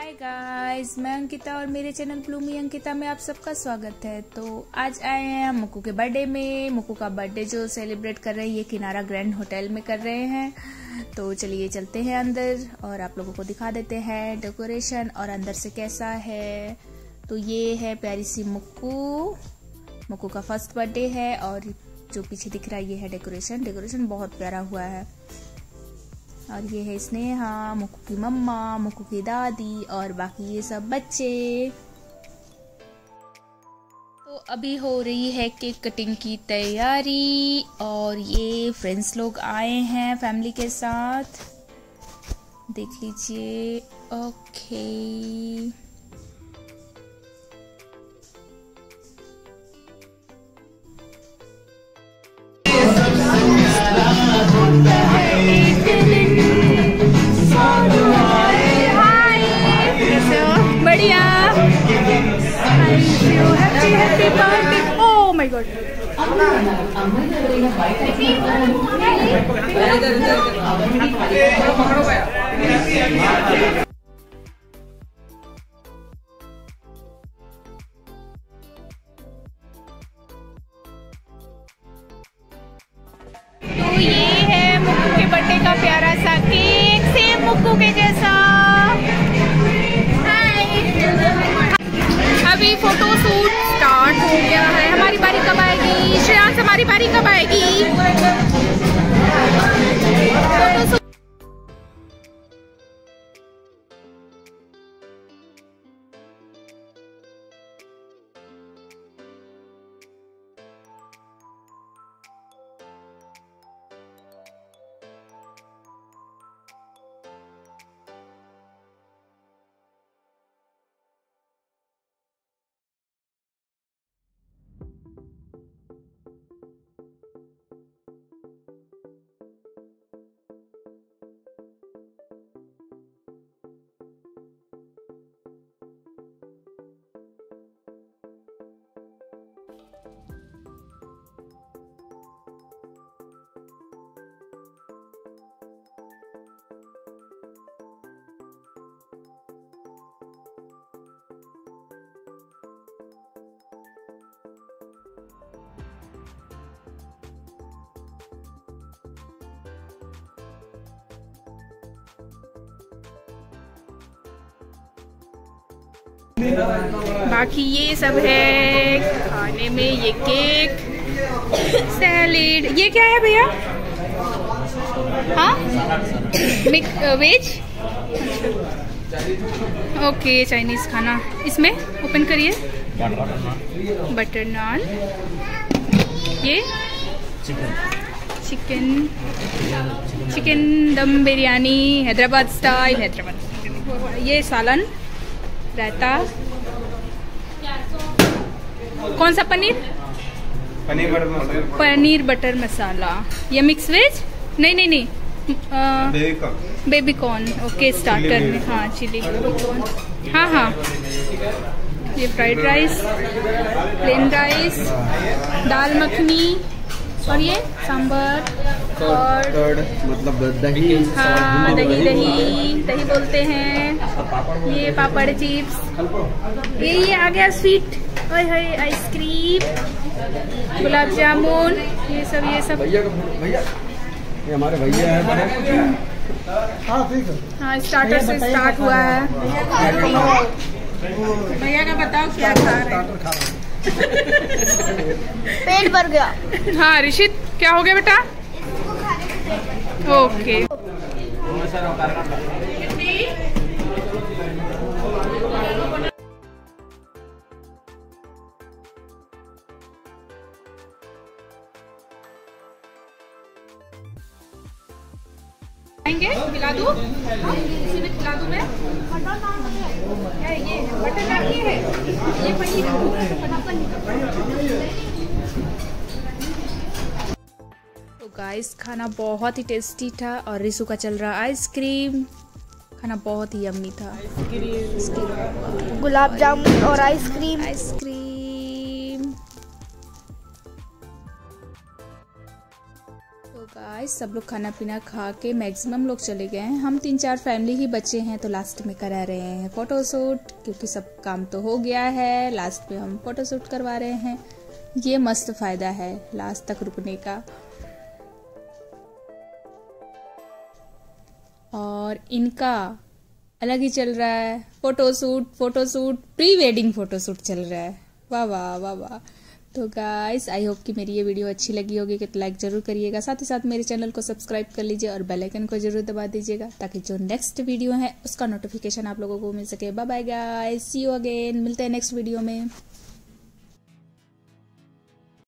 Hi guys, मैं अंकिता और मेरे चैनल ब्लूमी अंकिता में आप सबका स्वागत है। तो आज आए हैं हम मुक्कू के बर्थडे में। मुक्कू का बर्थडे जो सेलिब्रेट कर रहे हैं ये किनारा ग्रैंड होटल में कर रहे हैं। तो चलिए चलते हैं अंदर और आप लोगों को दिखा देते हैं डेकोरेशन और अंदर से कैसा है। तो ये है प्यारी सी मुक्कू का फर्स्ट बर्थडे है और जो पीछे दिख रहा है ये है डेकोरेशन बहुत प्यारा हुआ है। और ये है स्नेहा, मुक्कू की मम्मा, मुक्कू की दादी और बाकी ये सब बच्चे। तो अभी हो रही है केक कटिंग की तैयारी और ये फ्रेंड्स लोग आए हैं फैमिली के साथ, देख लीजिए। ओके बढ़िया। Happy birthday. Oh my god. तो ये है मुक्कू के बर्थडे का प्यारा सा केक, सेम मुक्कू के जैसा। अभी फोटो शूट स्टार्ट हो गया है। हमारी बारी कब आएगी श्रेयांश, हमारी बारी कब आएगी? बाकी ये सब है खाने में, ये केक, सैलेड। ये क्या है भैया? हाँ, वेज। ओके, चाइनीज खाना। इसमें ओपन करिए। बटर नान, ये चिकन दम बिरयानी, हैदराबाद स्टाइल। ये सालन, रायता। कौन सा पनीर बटर मसाला। ये मिक्स वेज? नहीं, बेबी कॉर्न। ओके, स्टार्टर में। हाँ, चिली कॉर्न। हाँ। ये fried rice, plain rice, dal makhani और ये सांबर और मतलब दही। हाँ, दही बोलते हैं। ये पापड़ चिप्स। ये आ गया स्वीट। ओए आइसक्रीम, गुलाब जामुन, ये सब। भैया ये हमारे भैया है। हाँ, स्टार्टर से स्टार्ट हुआ है। भैया का बताओ क्या खा रहे हैं? पेट भर गया। हाँ ऋषित, क्या हो गया बेटा? ओके। खिला दूँ? इसी में खिला दूँ मैं? क्या है ये? बटर नान ये है? ये पनीर। तो गाइस, खाना बहुत ही टेस्टी था और रिशु का चल रहा आइसक्रीम। खाना बहुत ही यम्मी था। गुलाब जामुन और आइसक्रीम। तो गाइस गाइस सब लोग खाना पीना खा के मैक्सिमम लोग चले गए हैं, हम 3-4 फैमिली ही बचे हैं, तो लास्ट में करा रहे हैं फोटोशूट, क्योंकि सब काम तो हो गया है, लास्ट में हम फोटोशूट करवा रहे हैं। ये मस्त फायदा है लास्ट तक रुकने का। और इनका अलग ही चल रहा है फोटोशूट प्री वेडिंग फोटोशूट चल रहा है। वाह वाह वाह वाह। तो गाइस आई होप कि मेरी ये वीडियो अच्छी लगी होगी, कि लाइक जरूर करिएगा, साथ ही साथ मेरे चैनल को सब्सक्राइब कर लीजिए और बेल आइकन को जरूर दबा दीजिएगा, ताकि जो नेक्स्ट वीडियो है उसका नोटिफिकेशन आप लोगों को मिल सके। Bye bye guys, see you again, मिलते हैं नेक्स्ट वीडियो में।